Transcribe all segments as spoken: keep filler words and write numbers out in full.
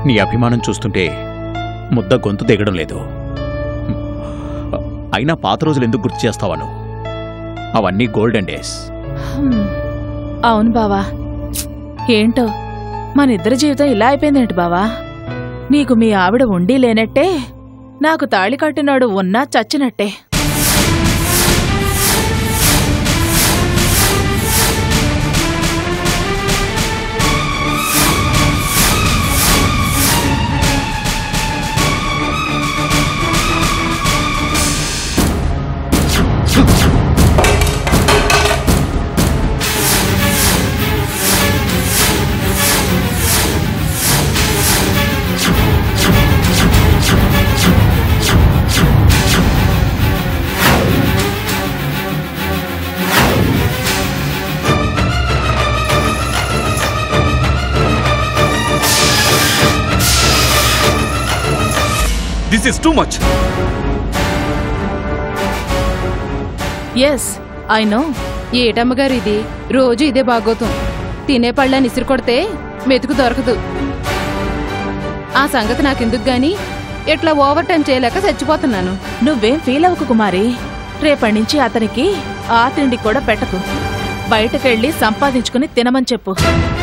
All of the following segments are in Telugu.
నీ అభిమానం చూస్తుంటే ముద్ద గొంతు దిగడం లేదు. అయినా పాత రోజులు ఎందుకు గుర్తు చేస్తావాను? అవన్నీ గోల్డెన్ డేస్. అవును బావా, ఏంటో మనిద్దరి జీవితం ఇలా అయిపోయిందేంటి బావా? నీకు మీ ఆవిడ ఉండి లేనట్టే, నాకు తాళి కట్టినాడు ఉన్నా చచ్చినట్టే. This is too much. Yes, I know. ఏటమ్మగారు ఇది రోజు ఇదే బాగోతాం. తినే పళ్ళని ఇసిరి కొడితే మెతుకు దొరకదు. ఆ సంగతి నాకెందుకు గాని ఎట్లా ఓవర్ టైం చేయలేక చచ్చిపోతున్నాను. నువ్వేం ఫీల్ అవ్వకు కుమారి. రేపటి నుంచి అతనికి ఆ తిండి కూడా పెట్టకు. బయటకెళ్ళి సంపాదించుకుని తినమని చెప్పు.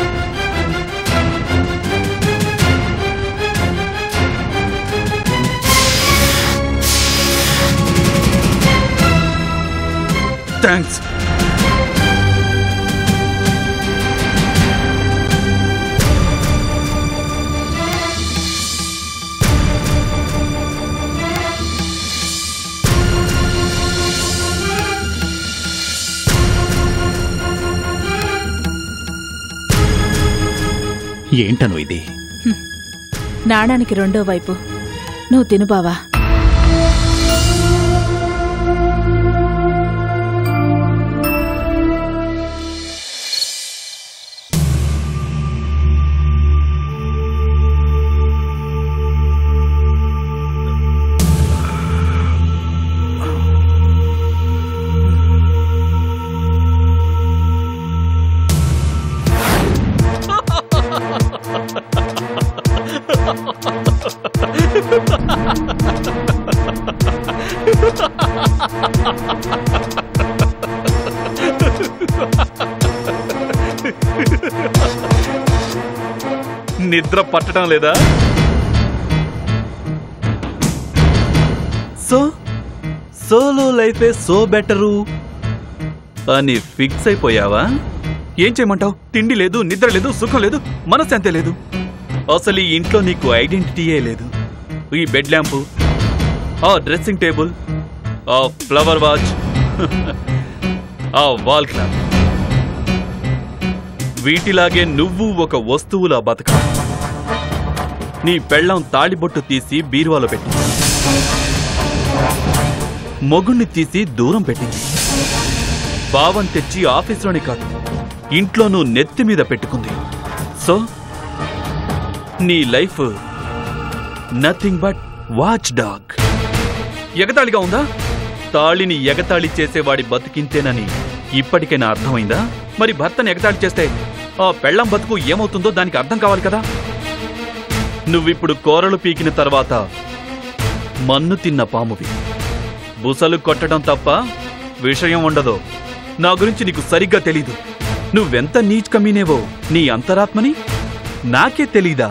థ్యాంక్స్. ఏంటను ఇది? నాణానికి రెండో వైపు. నువ్వు తిను బావా. నిద్ర పట్టడం లేదా? సో సోలో లైఫే సో బెటరు అని ఫిక్స్ అయిపోయావా? ఏం చేయమంటావు? తిండి లేదు, నిద్ర లేదు, సుఖం లేదు, మనశ్శాంతి లేదు. అసలు ఈ ఇంట్లో నీకు ఐడెంటిటీయే లేదు. ఈ బెడ్ ల్యాంపు, ఆ డ్రెస్సింగ్ టేబుల్, ఆ ఫ్లవర్ వాచ్, ఆ వాల్ క్లాక్, వీటిలాగే నువ్వు ఒక వస్తువులా బతక. నీ పెళ్ళం తాళిబొట్టు తీసి బీరువాలో పెట్టింది, మొగుణ్ణి తీసి దూరం పెట్టింది, భావం తెచ్చి ఆఫీసులోనే కాదు ఇంట్లోనూ నెత్తి మీద పెట్టుకుంది. సో నీ life nothing but watch dog. ఎగతాళిగా ఉందా? తాళిని ఎగతాళి చేసేవాడి బతికింతేనని ఇప్పటికైనా అర్థమైందా? మరి భర్తను ఎగతాళి చేస్తే ఆ పెళ్ళం బతుకు ఏమవుతుందో దానికి అర్థం కావాలి కదా. నువ్విప్పుడు కూరలు పీకిన తర్వాత మన్ను తిన్న పామువి. బుసలు కొట్టడం తప్ప విషయం ఉండదు. నా గురించి నీకు సరిగ్గా తెలీదు. నువ్వెంత నీచ్ కమీనేవో నీ అంతరాత్మని నాకే తెలీదా?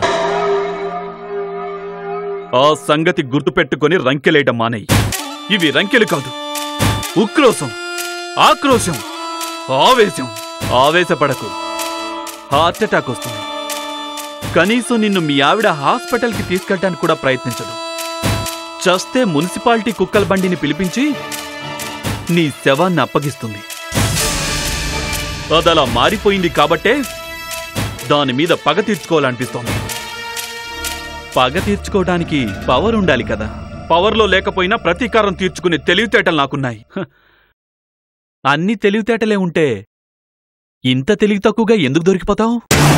ఆ సంగతి గుర్తుపెట్టుకుని రంకెలేయడం మానేయి. ఇవి రంకెలు కాదు, ఉక్రోశం, ఆక్రోశం, ఆవేశం. ఆవేశపడకు, హార్ట్ అటాక్ వస్తుంది. కనీసం నిన్ను మీ ఆవిడ హాస్పిటల్కి తీసుకెళ్ళడానికి కూడా ప్రయత్నించదు. చస్తే మున్సిపాలిటీ కుక్కల బండిని పిలిపించి నీ శవాన్ని అప్పగిస్తుంది. అదలా మారిపోయింది కాబట్టే దాని మీద పగ తీర్చుకోవాలనిపిస్తోంది. పగ తీర్చుకోవడానికి పవర్ ఉండాలి కదా. పవర్లో లేకపోయినా ప్రతీకారం తీర్చుకునే తెలివితేటలు నాకున్నాయి. అన్ని తెలివితేటలే ఉంటే ఇంత తెలివి తక్కువగా ఎందుకు దొరికిపోతావు?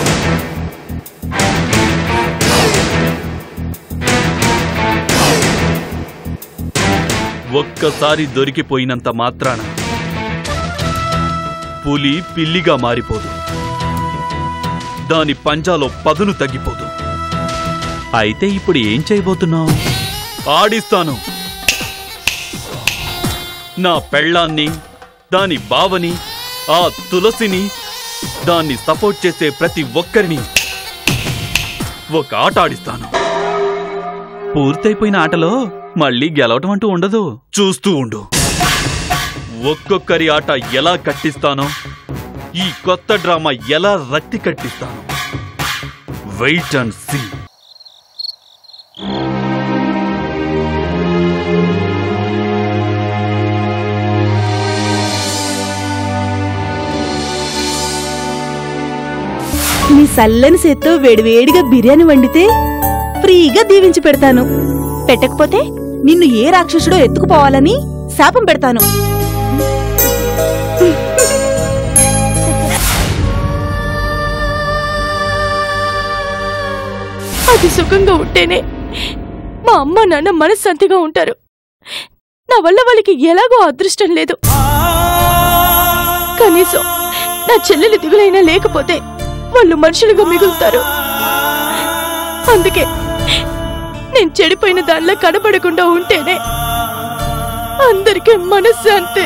ఒక్కసారి దొరికిపోయినంత మాత్రాన పులి పిల్లిగా మారిపోదు, దాని పంజాలో పదును తగ్గిపోదు. అయితే ఇప్పుడు ఏం చేయబోతున్నావు? ఆడిస్తాను. నా పెళ్ళాన్ని, దాని బావని, ఆ తులసిని, దాన్ని సపోర్ట్ చేసే ప్రతి ఒక్కరిని ఒక ఆట ఆడిస్తాను. పూర్తయిపోయిన ఆటలో మళ్ళీ గెలవటం అంటూ ఉండదు. చూస్తూ ఉండు. ఒక్కొక్కరి ఆట ఎలా కట్టిస్తానో, ఈ కొత్త డ్రామా ఎలా రక్తి కట్టిస్తానో. Wait and see. నీ సల్లని చేత్తో వేడివేడిగా బిర్యానీ వండితే ఫ్రీగా దీవించి పెడతాను. పెట్టకపోతే నిన్ను ఏ రాక్షసుడో ఎత్తుకుపోవాలని శాపం పెడతాను. అది సుఖంగా ఉంటేనే మా అమ్మ నాన్న మనశ్శాంతిగా ఉంటారు. నా వల్ల వాళ్ళకి ఎలాగో అదృష్టం లేదు. కనీసం నా చెల్లెలు దిగులైనా లేకపోతే వాళ్ళు మనుషులుగా మిగులుతారు. అందుకే నేను చెడిపోయిన దానిలో కనబడకుండా ఉంటేనే అందరికీ మనశ్శాంతి.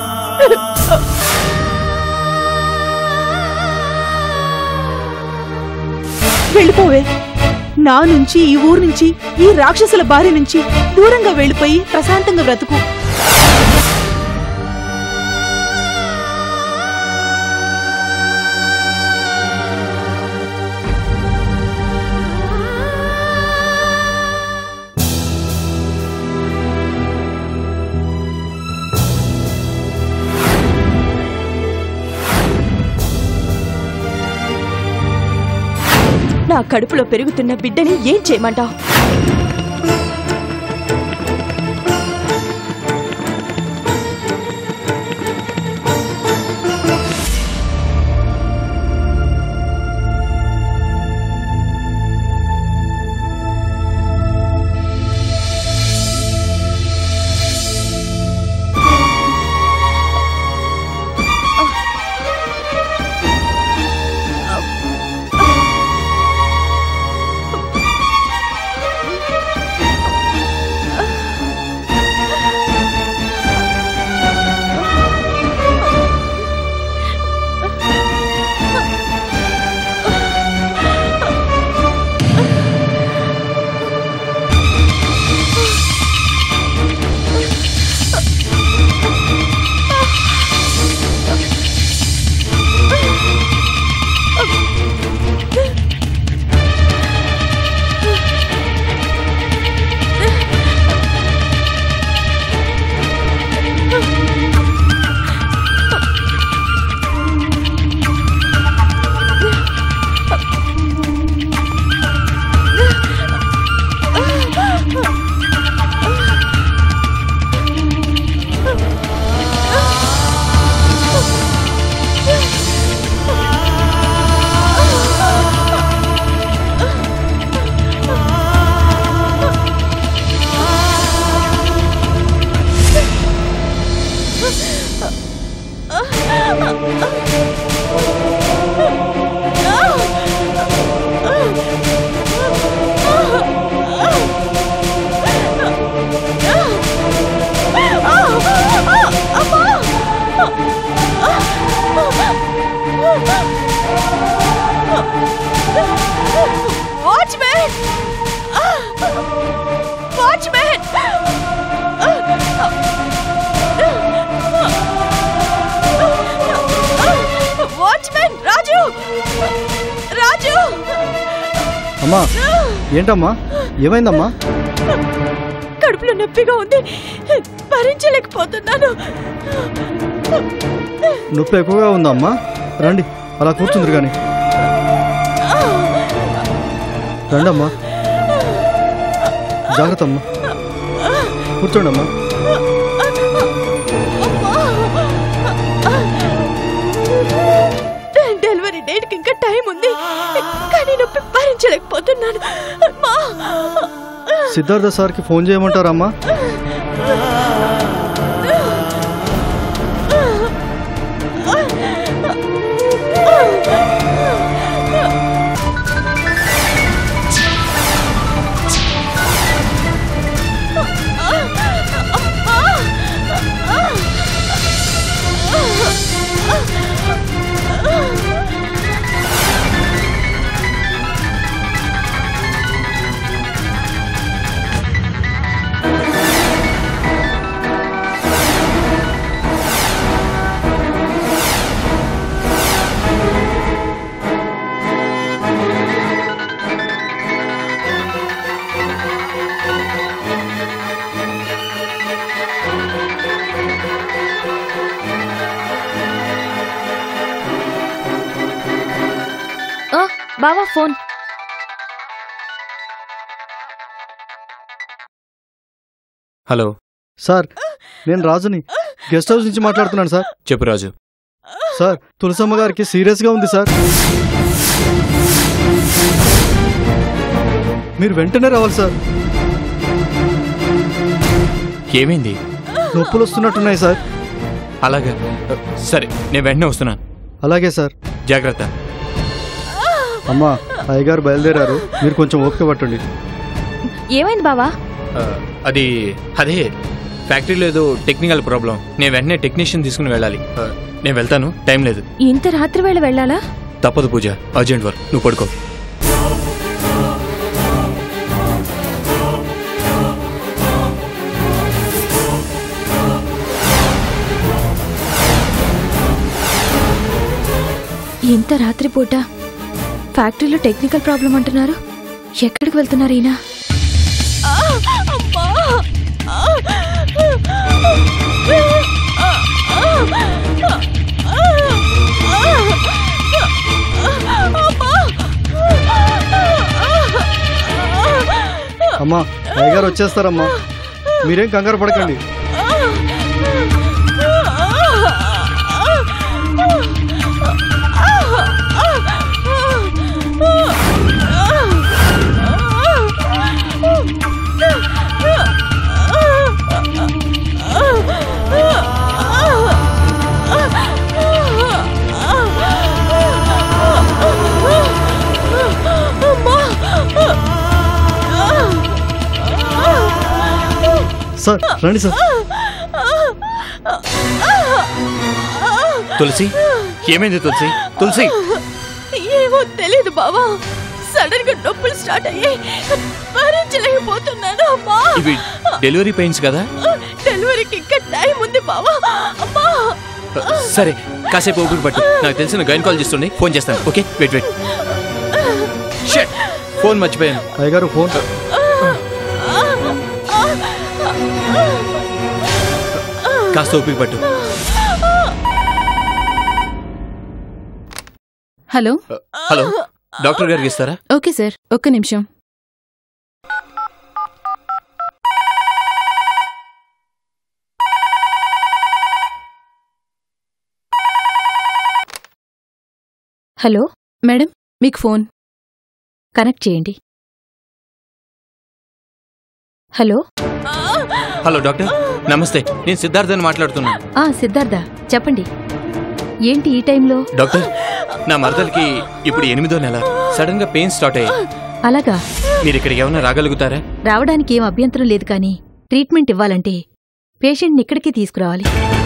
వెళ్ళిపోవే. నా నుంచి, ఈ ఊరు నుంచి, ఈ రాక్షసుల బారి నుంచి దూరంగా వెళ్ళిపోయి ప్రశాంతంగా బ్రతుకు. నా కడుపులో పెరుగుతున్న బిడ్డని ఏం చేయమంటావు? అమ్మా, ఏంటమ్మా, ఏమైందమ్మా? కడుపులో నొప్పిగా ఉంది, భరించలేకపోతున్నాను. నొప్పి ఎక్కువగా ఉందమ్మా? రండి, అలా కూర్చుందిరు కానీ. రండమ్మా, జాగ్రత్త అమ్మా, కూర్చోండి అమ్మా. డెలివరీ డేట్కి ఇంకా టైం ఉంది, కానీ నొప్పి భరించలేకపోతున్నాను. సిద్ధార్థ సార్కి ఫోన్ చేయమంటారమ్మా? బావా ఫోన్. హలో సార్, నేను రాజుని గెస్ట్ హౌస్ నుంచి మాట్లాడుతున్నాను సార్. చెప్పు రాజు. సార్, తులసమ్మ గారికి సీరియస్గా ఉంది సార్. మీరు వెంటనే రావాలి సార్. ఏమైంది? నొప్పులు వస్తున్నట్టున్నాయి సార్. అలాగే, సరే నేను వెంటనే వస్తున్నాను. అలాగే సార్. జాగ్రత్త. అమ్మా, అయ్యగారు బయలుదేరారు, మీరు కొంచెం ఓపిక పట్టండి. ఏమైంది బావా? అది అదే ఫ్యాక్టరీలో ఏదో టెక్నికల్ ప్రాబ్లం. నేను వెంటనే టెక్నీషియన్ తీసుకుని వెళ్ళాలి. నేను వెళ్తాను, టైం లేదు. ఇంత రాత్రి వేళ వెళ్ళాలా? తప్పదు పూజ, అర్జెంట్ వర్క్. నువ్వు పడుకో. ఇంత రాత్రిపూట ఫ్యాక్టరీలో టెక్నికల్ ప్రాబ్లం అంటున్నారు. ఎక్కడికి వెళ్తున్నారు ఈయన? అమ్మా, అయ్యగారు వచ్చేస్తారమ్మా, మీరేం కంగారు పడకండి. సార్, రండి సార్. తులసి, ఏమైంది తులసి? తులసి, ఏమో తెలీదు బావా, సడన్ గా నొప్పులు స్టార్ట్ అయ్యాయి, భరించలేకపోతున్నాను. అమ్మా, ఇవి డెలివరీ పెయిన్స్ కదా? డెలివరీకి ఇంకా టైం ఉంది బావా. అమ్మా, సరే కాసేపు ఓపిక పట్టు. నాకు తెలిసిన గైనకాలజిస్ట్ ఉంది, ఫోన్ చేస్తాను. Okay, wait wait. Shut, phone మర్చిపోయాను. అయ్యగారు ఫోన్. కాస్త ఓపిక పట్టు. హలో హలో, డాక్టర్ గారికి ఇస్తారా? ఓకే సార్, ఒక్క నిమిషం. హలో మేడం, మీకు ఫోన్. కనెక్ట్ చేయండి. హలో. హలో డాక్టర్, నమస్తే. నేను సిద్ధార్థని మాట్లాడుతున్నాను. ఆ సిద్ధార్థ, చెప్పండి. ఏంటి ఈ టైంలో? డాక్టర్, నా మరదలకి ఇప్పుడు ఎనిమిదో నెల. సడన్ గా పెయిన్ స్టార్ట్ అయ్యాయి. అలాగా? మీరు ఇక్కడికి ఏమైనా రాగలుగుతారా? రావడానికి ఏం అభ్యంతరం లేదు, కానీ ట్రీట్మెంట్ ఇవ్వాలంటే పేషెంట్ని ఇక్కడికి తీసుకురావాలి.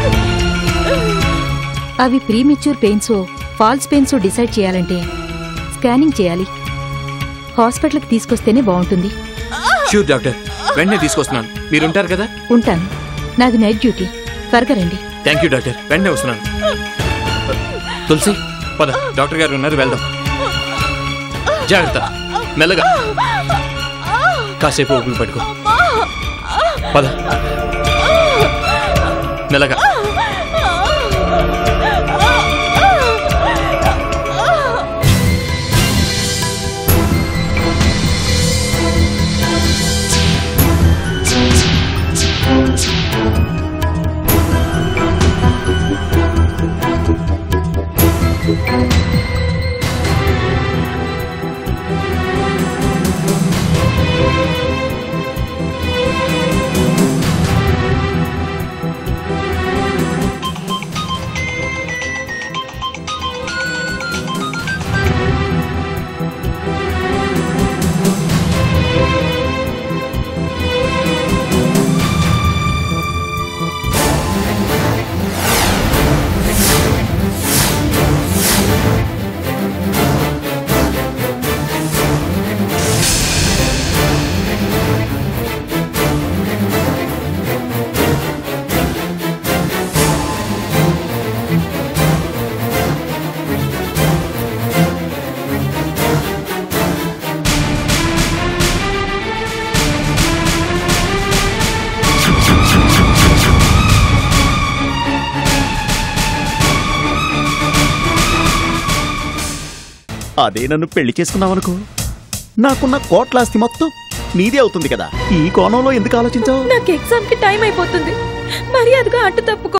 అవి ప్రీమెచ్యూర్ పెయిన్సో ఫాల్స్ పెయిన్సో డిసైడ్ చేయాలంటే స్కానింగ్ చేయాలి. హాస్పిటల్కి తీసుకొస్తేనే బాగుంటుంది. షూర్ డాక్టర్, వెంటనే తీసుకొస్తున్నాను. మీరుంటారు కదా? ఉంటాను, నాది నైట్ డ్యూటీ. త్వరగా రండి. థ్యాంక్ యూ డాక్టర్, వెంటనే వస్తున్నాను. తులసి, పద, డాక్టర్ గారు ఉన్నారు, వెళ్దాం. జాగ్రత్త, మెల్లగా. కాసేపు ఊపిరి పట్టుకో. పద, మెల్లగా. అదే నన్ను పెళ్లి చేసుకున్నావనుకో నాకున్న కోట్లాస్తి మొత్తం నీదే అవుతుంది కదా. ఈ కోణంలో ఎందుకు ఆలోచించావు? నాకు ఎగ్జామ్ కి టైం అయిపోతుంది, మర్యాదగా అడ్డు తప్పుకో.